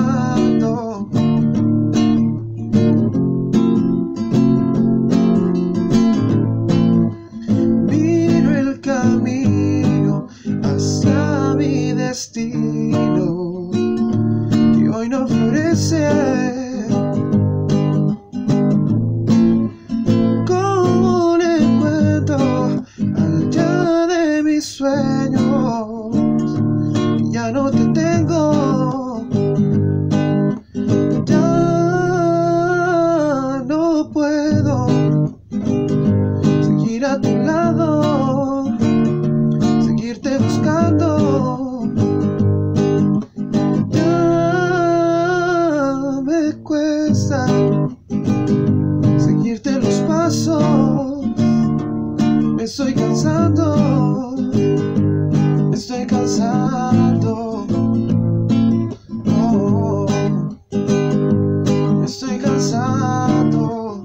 cansando. Miro el camino hacia mi destino y hoy no florece. ¿Cómo le encuentro allá de mis sueños? Ya no te tengo, ya no puedo seguir a tu lado, seguirte buscando. Ya me cuesta seguirte los pasos, me estoy cansando, me estoy cansando. Oh, me estoy cansando.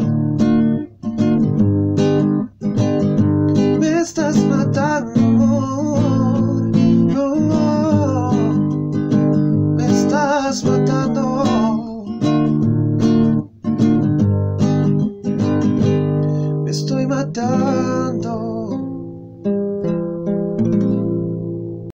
Me estás matando, amor. Oh, me estás matando. Me estoy matando.